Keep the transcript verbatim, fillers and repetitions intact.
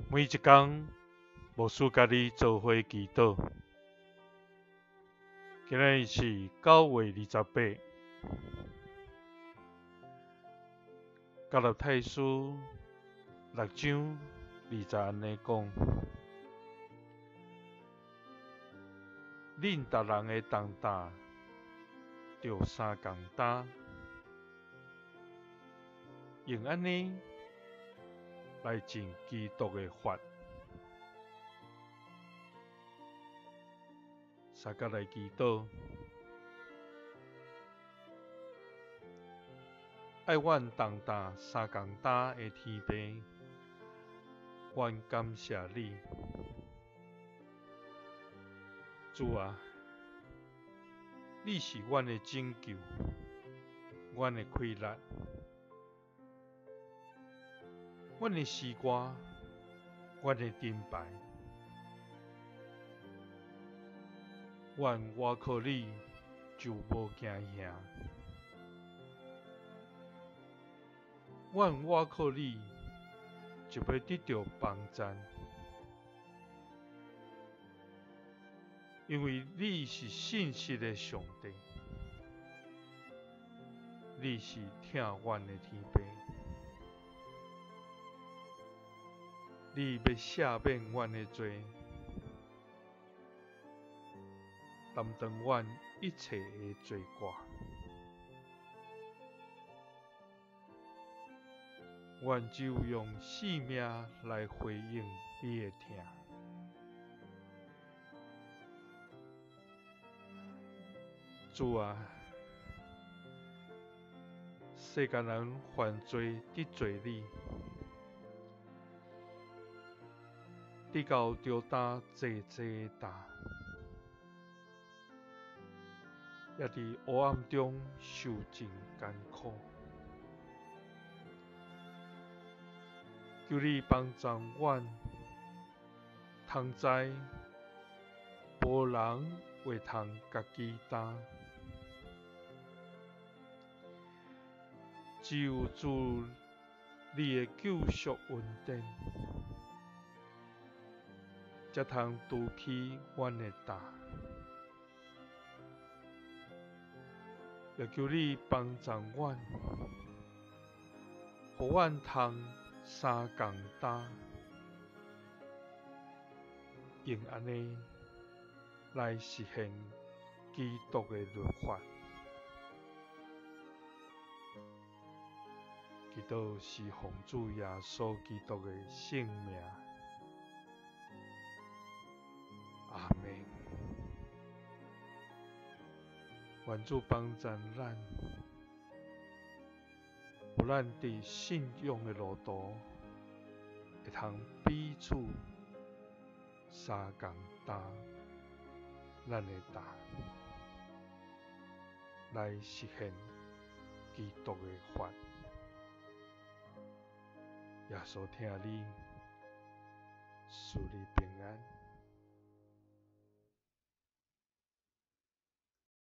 每一天，牧师甲你做伙祈祷。今日是九月二十八，加勒太书六章二十安尼讲：恁逐人的重担，着三共担，用安尼来尽基督的法。三甲来祈祷，爱阮重担三共担的天父，阮感谢你，主啊，你是阮的拯救，阮的快乐，阮的诗歌，阮的敬拜。阮倚靠你，就无惊吓；阮倚靠你，就要得到帮助。因为你是信实的上帝，你是听阮的天父，你要赦免阮的罪，担当阮一切的罪过。阮只有用性命来回应你的疼。主啊，世间人犯罪得罪你，直到着担济济的担，也伫黑暗中受尽艰苦。求你帮助阮，通知无人会通家己担，只有主你的救赎恩典，才通拄起阮的担。也求你帮助阮，互阮通三共担，用安尼来实现基督的律法。祈祷是奉主耶稣基督的圣名，阿们。愿主帮助咱，有咱伫信仰的路途，会通彼此三共担咱的担，来实现基督的法。耶稣听你，祝你平安。